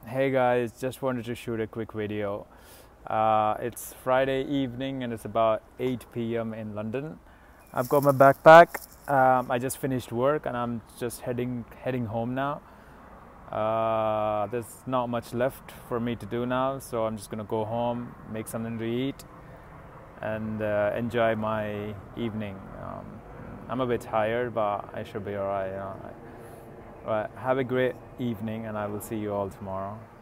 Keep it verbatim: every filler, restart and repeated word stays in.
Hey guys, just wanted to shoot a quick video. Uh, it's Friday evening and it's about eight p m in London. I've got my backpack. Um, I just finished work and I'm just heading heading home now. Uh, there's not much left for me to do now, so I'm just gonna go home, make something to eat, and uh, enjoy my evening. Um, I'm a bit tired, but I should be alright. You know? Right, have a great evening, and I will see you all tomorrow.